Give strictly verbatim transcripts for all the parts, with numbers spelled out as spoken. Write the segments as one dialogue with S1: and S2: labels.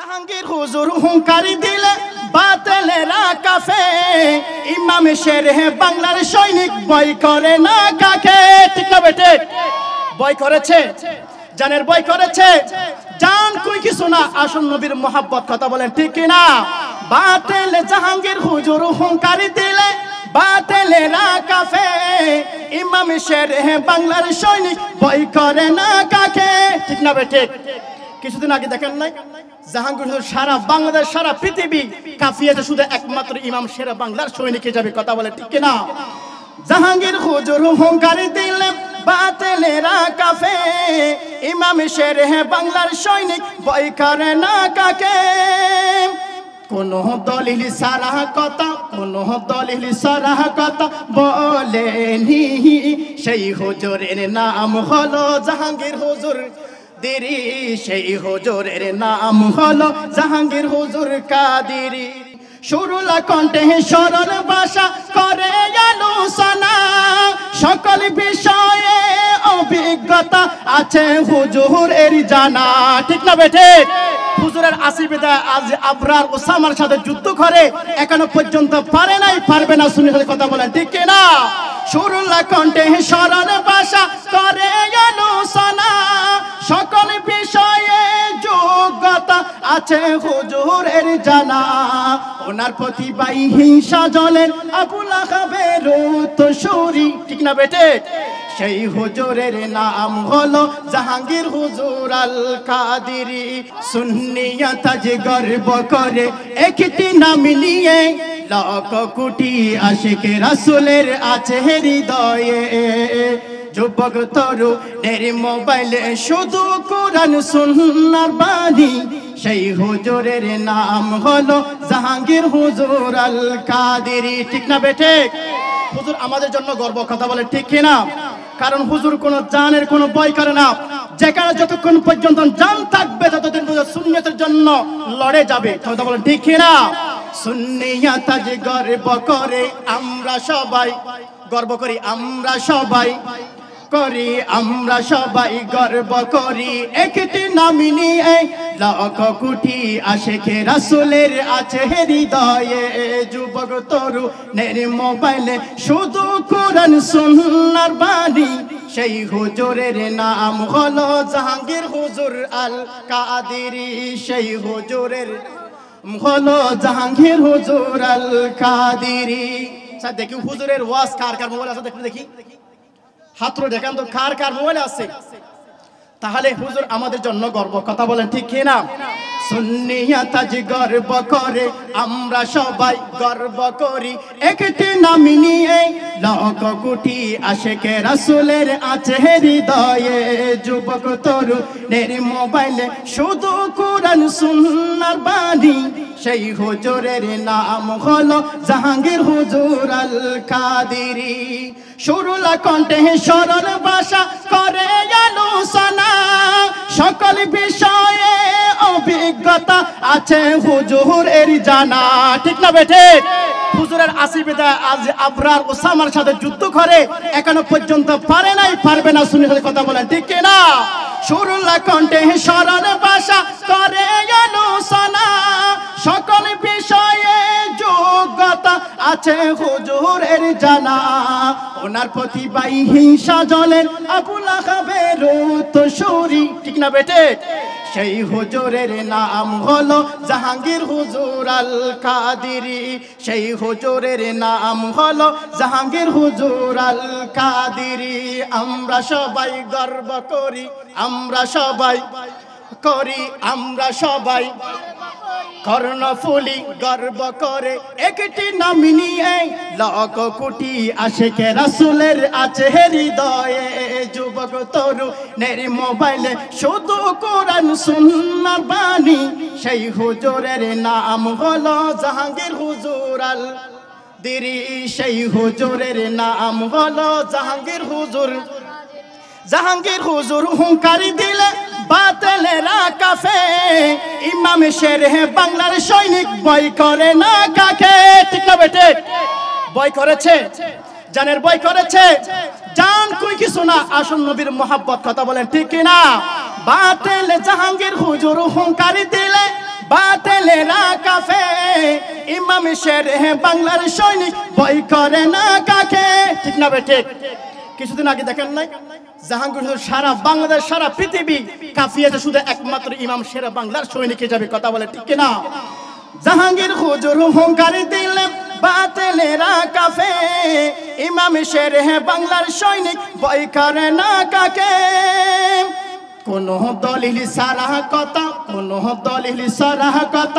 S1: জাহাঙ্গীর হুজুর হুঙ্কারি দিলে বাতিলেরা কাফে, ইমাম শের বাংলার সৈনিক বই করে না কাকে। ঠিক না বেটে? বই করেছে, জানের বই করেছে, জান কই কিছু না, আসল নবীর মোহাব্বত। কথা বলেন ঠিক কিনা? বাতিল জাহাঙ্গীর হুজুর হুঙ্কারি দিলে বাতিলেরা কাফে, ইমাম শের বাংলার সৈনিক বই করে না কাকে। ঠিক না বেটে? কিছুদিন আগে দেখেন নাই জাহাঙ্গীর হুজুর সারা বাংলাদেশ সারা পৃথিবী কাফিয়েছে, শুধু একমাত্র ইমাম শের বাংলার সৈনিকে যাবে। কথা বলে ঠিক কিনা? জাহাঙ্গীর হুজুর হুঙ্কারি দিলে বাতিলেরা কাফে, ইমাম শের বাংলার সৈনিক বই করে না কাকে। কোন দলিল সারা কথা, কোন দলিল সারা কথা বলেনি, সেই হুজুরের নাম হলো জাহাঙ্গীর হুজুর কাদিরি, সেই হুজুরের নাম হলো জাহাঙ্গীর হুজুর কাদিরি। সুরলা কণ্ঠে সরল ভাষা করে আলোচনা, সকল বিষয়ে অভিজ্ঞতা আছে হুজুরের জানা। ঠিক না বেঠে? হুজুরের আসিবিদা আজ আবরার ওসামার সাথে যুদ্ধ করে, এখনো পর্যন্ত পারে নাই, পারবে না। শুনে কথা বলেন ঠিক কিনা? সুরলা কণ্ঠে সরল ভাষা করে আলোচনা, সকল বিষয়ে যোগ্যতা আছে হুজুরের জানা। ওনার প্রতিবাই হিংসা জ্বলেন আবুল আহাবের উত্তরসূরি। ঠিক না বেটে? সেই হুজুরের নাম হলো জাহাঙ্গীর হুজুর আল কাদিরি। সুন্নিয়ত যে গর্ব করে একটি নাম নিয়ে, লাখ কোটি আশিক রাসূলের আছে হৃদয়ে। যুবক তরুণের মোবাইলে শুধু কোরআন সুন্নাহর বাণী, সেই হুজুরের নাম হলো জাহাঙ্গীর হুজুর আল কাদিরি। ঠিক না বেটে? হুজুর আমাদের জন্য গর্ব। কথা বলে ঠিক কিনা? কারণ হুজুর কোন জানের কোন ভয় করে না। যেখানে যতক্ষণ পর্যন্ত জান থাকবে ততদিন পর্যন্ত সুন্নিয়তের জন্য লড়ে যাবে। কথা বলেন ঠিক কিনা? সুন্নিয়ত যে গর্ব করে আমরা সবাই, গর্ব করি আমরা সবাই করি, আমরা সবাই গর্ব করি একটি নাম নিয়ে, লাখ কোটি আশিক রাসূলের আছে হৃদয়ে। যুবক তরুণের মোবাইলে শুধু কোরআন সুন্নাহর বাণী, সেই হুজুরের নাম হলো জাহাঙ্গীর হুজুর আল কাদিরি। সেই হুজুরের হলো জাহাঙ্গীর হুজুর আল কাদিরি। স্যার দেখি হুজুরের ওয়াজ কার কার মোবাইল আছে, দেখি দেখি হাত দেখান তো কার কার মোবাইল আছে। তাহলে হুজুর আমাদের জন্য গর্ব। কথা বলেন ঠিক কিনা? সুন্নিয়ত যে গর্ব করে আমরা সবাই গর্ব করি একটি নাম নিয়ে, লাখ কোটি আশিক রাসূলের আছে হৃদয়ে। যুবক তরুণের মোবাইলে শুধু কোরআন সুন্নাহর বাণী, সেই হুজুরের নাম হলো জাহাঙ্গীর হুজুর আল কাদিরি। সুরলা কণ্ঠে সরল ভাষা করে আলোচনা, সকল বিষয়ে অভিজ্ঞতা আছে হুজুরের জানা। ঠিক না বেটে? হুজুরের আসিবিদা আজ আবরার ওসামার সাথে যুদ্ধ করে, এখনো পর্যন্ত পারে নাই, পারবে না। শুনে কথা বলেন ঠিক কিনা? সুরলা কণ্ঠে সরল ভাষা করে আলোচনা, সকল বিষয়ে যোগ্যতা আছে হুজুরের জানা। ওনার প্রতিবাই হিংসা জ্বলেন আবুল আহাবের উত্তরসূরি। ঠিক না বেটে? সেই হুজুরের নাম হলো জাহাঙ্গীর হুজুর আল কাদিরি। সেই হুজুরের নাম হলো জাহাঙ্গীর হুজুর আল কাদিরি। আমরা সবাই গর্ব করি, আমরা সবাই করি, আমরা সবাই কর্ণফুলি গর্ব করে একটি নাম নিয়ে, লাখ কোটি আশিক রাসূলের আছে হৃদয়ে। যুবক তরুণের মোবাইলে শুধু কোরআন সুন্নাহর বাণী, সেই হুজুরের নাম হলো জাহাঙ্গীর হুজুর আল কাদিরি। সেই হুজুরের নাম হলো জাহাঙ্গীর হুজুর। জাহাঙ্গীর হুজুর হুঙ্কারি দিলে বাতিলেরা কাফে, ইমাম শের বাংলার সৈনিক বই করে না কাকে। ঠিক না বেটে? বই করেছে, জানের বই করেছে, জান কই কিছু না, আসল নবীর মোহাব্বত। কথা বলেন ঠিক কিনা? বাতিল জাহাঙ্গীর হুজুর হুঙ্কারি দিলে বাতিলেরা কাফে ইমাম শের বাংলার সৈনিক ভয় করে না কাকে ঠিক না বেঠিক কিছুদিন আগে দেখেন নাই জাহাঙ্গীর সারা বাংলাদেশ সারা পৃথিবী কাফিয়েছে শুধু একমাত্র ইমাম শের বাংলার সৈনিকে যাবে কথা বলে ঠিক না জাহাঙ্গীর হুজুর হুঙ্কার দিলেন বাতিলেরা কাফে ইমাম শের বাংলার সৈনিক ভয় করে না কাকে কোন দলিল সারা কথা কোন দলিল সারা কথা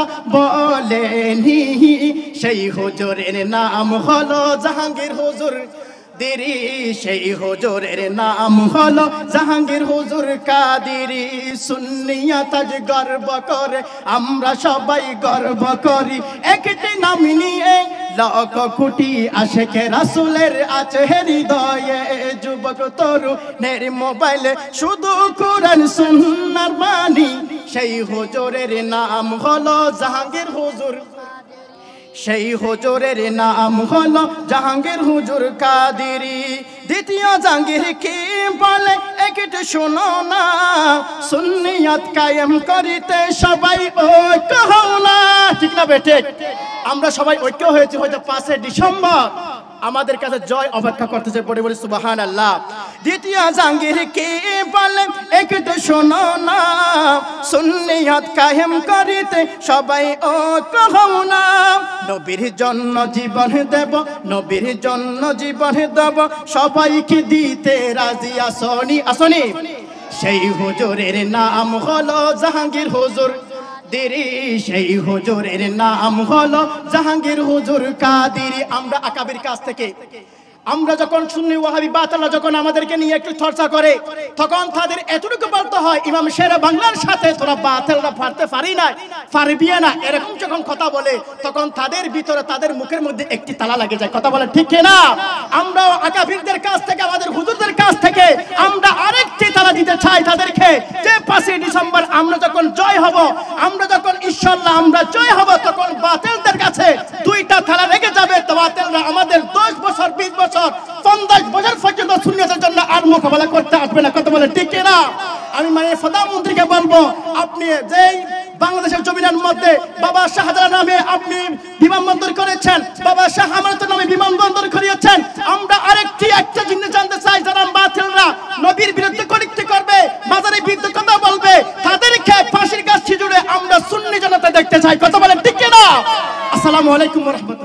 S1: বলেনি সেই হুজুরের নাম হলো জাহাঙ্গীর হুজুর দেরি সেই হুজুরের নাম হলো জাহাঙ্গীর হুজুর কাদিরি সুন্নিয়ত আজ গর্ব করে আমরা সবাই গর্ব করি একটি নাম নিয়ে লাখ কোটি আশিকে রাসূলের আছে হৃদয়ে যুবক তরুণের মোবাইলে শুধু কোরআন সুন্নাহর বাণী সেই হুজুরের নাম হলো জাহাঙ্গীর হুজুর সেই হুজুরের নাম হলো জাহাঙ্গীর হুজুর কাদিরি দ্বিতীয় জাহাঙ্গীর কি বলে একটু শোনো না সুন্নিয়ত কায়েম করিতে সবাই ঐক্য হও না ঠিক না বেঠিক আমরা সবাই ঐক্য হয়েছি হয়তো পাঁচে ডিসেম্বর আমাদের কাছে জয় অপেক্ষা করতেছে পড়ে বলি সুবহানাল্লাহ দ্বিতীয় জাহাঙ্গীর কি বলে একটু শোনো না সুন্নিয়ত কায়েম করিতে সবাই ঐক্য হও না নবীর জন্য জীবন দেব নবীর জন্য জীবন দেব সবাইকে দিতে রাজি আসনি আসনি সেই হুজুরের নাম হলো জাহাঙ্গীর হুজুর দেরি সেই হুজুরের নাম হলো জাহাঙ্গীর হুজুর কাদিরি আমরা আকাবির কাছ থেকে আমরা যখন সুন্নি ওয়াহাবি বাতিলরা যখন আমাদেরকে নিয়ে একটু চর্চা করে তখন তাদের এতটুকু বলতে হয় ইমাম শের বাংলার সাথে তোরা বাতিলরা পারতে পারি না পারবি না এরকম যখন কথা বলে তখন তাদের ভিতরে তাদের মুখের মধ্যে একটি তালা লাগে যায় কথা বলে ঠিক না আমরা আকাবিরদের কাছ থেকে আমাদের হুজুরদের কাছ থেকে আমরা আরেকটি তালা দিতে চাই তাদেরকে যে পাঁচই ডিসেম্বর আমরা যখন জয় হব আমরা যখন ইনশাআল্লাহ আমরা জয় হব তখন বাতিলদের কাছে দুইটা তালা রেখে যাবে তো বাতিলরা আমাদের দশ বছর বিশ বছর পঞ্চাশ বছর পর্যন্ত সুন্নিয়তের জন্য আর মোকাবেলা করতে আসবে না কথা বলে ঠিক না আমি মানে প্রধানমন্ত্রীকে বলবো আপনি যেই বাংলাদেশের জমিনের মধ্যে বাবা শাহজালাল নামে আপনি বিমানবন্দর করেছেন বাবা শাহ আমানতের নামে বিমানবন্দর করিয়েছেন আমরা আরেকটি একটা জিনিস জানতে চাই যারা বাতিলরা নবীর বিরুদ্ধে কলিক্তি করবে মাজারের বিরুদ্ধে কথা বলবে তাদেরকে ফাঁসির কাছে জুড়ে আমরা সুন্নি জনতা দেখতে চাই কথা বলে ঠিক না আসসালামু আলাইকুম ওয়া রাহমাতুল্লাহ